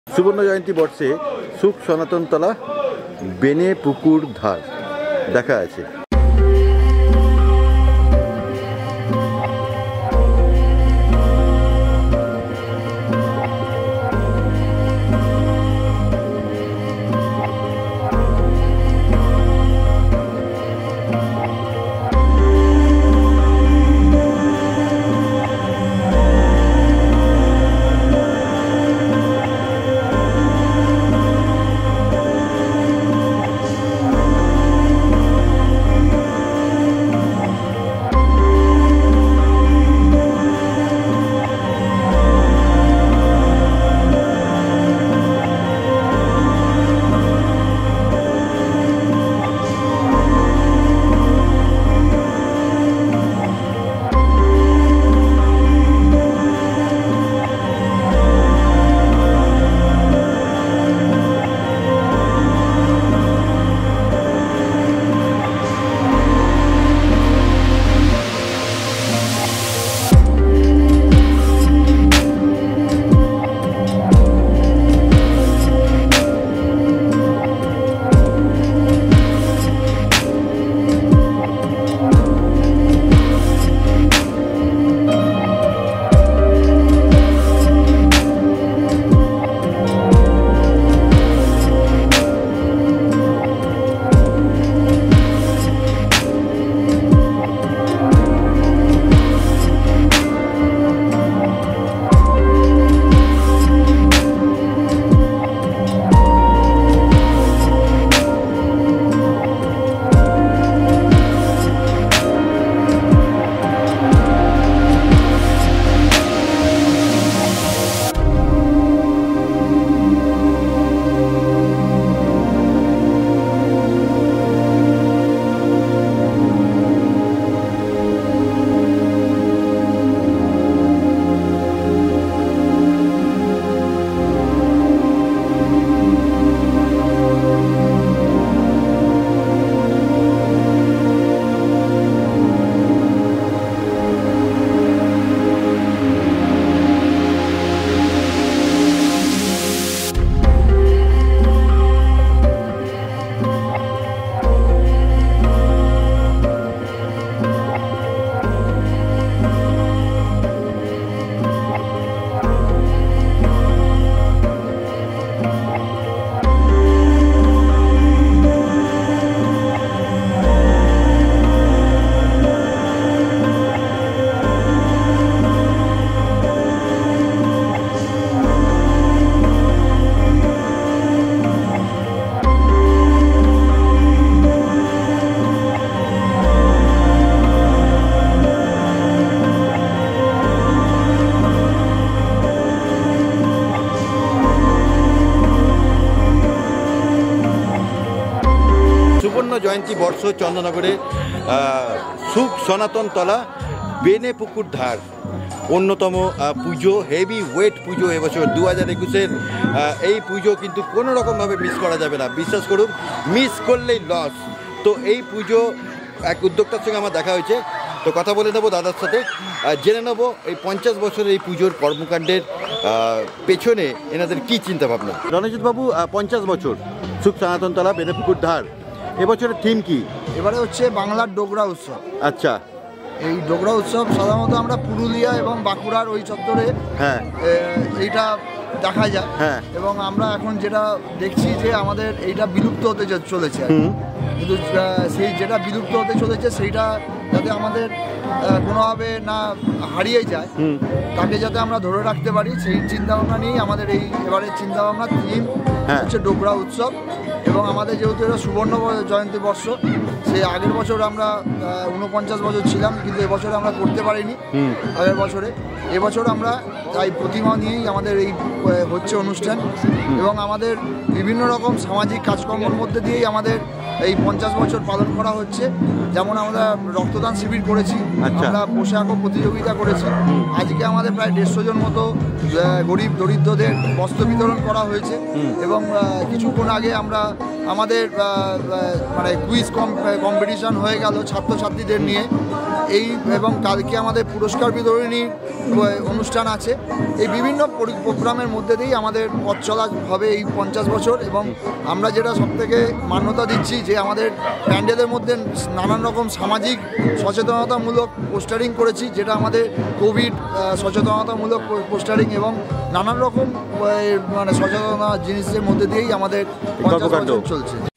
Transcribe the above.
সুবর্ণ জয়ন্তী বর্ষে সুখ সনাতনতলা বেনে পুকুর ধার দেখা আছে। জয়ন্তী বর্ষ চন্দননগরে সুখ সনাতনতলা বেনে পুকুর ধার অন্যতম পুজো, হেভি ওয়েট পুজো এবছর 2021-এর এই পুজো কিন্তু কোনো রকমভাবে মিস করা যাবে না, বিশ্বাস করুন, মিস করলেই লস। তো এই পুজো এক উদ্যোক্তার সঙ্গে আমার দেখা হয়েছে, তো কথা বলে নেবো দাদার সাথে, জেনে নেবো এই 50 বছরের এই পুজোর কর্মকাণ্ডের পেছনে এনাদের কী চিন্তাভাবনা। রণজিৎ বাবু, 50 বছর সুখ সনাতনতলা বেনে পুকুর ধার, এবছরের থিম কি? এবারে হচ্ছে বাংলার ডোগরা উৎসব। আচ্ছা, এই ডোগরা উৎসব সাধারণত আমরা পুরুলিয়া এবং বাঁকুড়ার ওই চত্বরে এইটা দেখা যায়, এবং আমরা এখন যেটা দেখছি যে আমাদের এইটা বিলুপ্ত হতে চলেছে, কিন্তু সেই যেটা বিলুপ্ত হতে চলেছে সেইটা যাতে আমাদের কোনোভাবে না হারিয়ে যায়, তাকে যাতে আমরা ধরে রাখতে পারি, সেই চিন্তাভাবনা নিয়েই আমাদের এই এবারের চিন্তাভাবনা থিম হচ্ছে ডোগরা উৎসব। এবং আমাদের যেহেতু এটা সুবর্ণ জয়ন্তী বর্ষ, সেই আগের বছর আমরা 49 বছর ছিলাম, কিন্তু এবছর আমরা করতে পারিনি আগের বছরে। এবছর আমরা তাই প্রতিমা নিয়েই আমাদের এই হচ্ছে অনুষ্ঠান, এবং আমাদের বিভিন্ন রকম সামাজিক কাজকর্মের মধ্যে দিয়েই আমাদের এই 50 বছর পালন করা হচ্ছে। যেমন আমরা রক্তদান শিবির করেছি, আমরা বসে আঁকো প্রতিযোগিতা করেছি, আজকে আমাদের প্রায় 150 জন মতো গরিব দরিদ্রদের বস্ত্র বিতরণ করা হয়েছে, এবং কিছুক্ষণ আগে আমরা আমাদের মানে কুইজ কম্পিটিশন হয়ে গেল ছাত্রছাত্রীদের নিয়ে। এই এবং কালকে আমাদের পুরস্কার বিতরণী অনুষ্ঠান আছে। এই বিভিন্ন প্রোগ্রামের মধ্যে দিয়েই আমাদের পথ চলা হবে এই 50 বছর। এবং আমরা যেটা সবথেকে মান্যতা দিচ্ছি যে আমাদের প্যান্ডেলের মধ্যে নানান রকম সামাজিক সচেতনতামূলক পোস্টারিং করেছি, যেটা আমাদের কোভিড সচেতনতামূলক পোস্টারিং এবং নানান রকম মানে সচেতনতা জিনিসের মধ্যে দিয়েই আমাদের 50 বছর চলছে।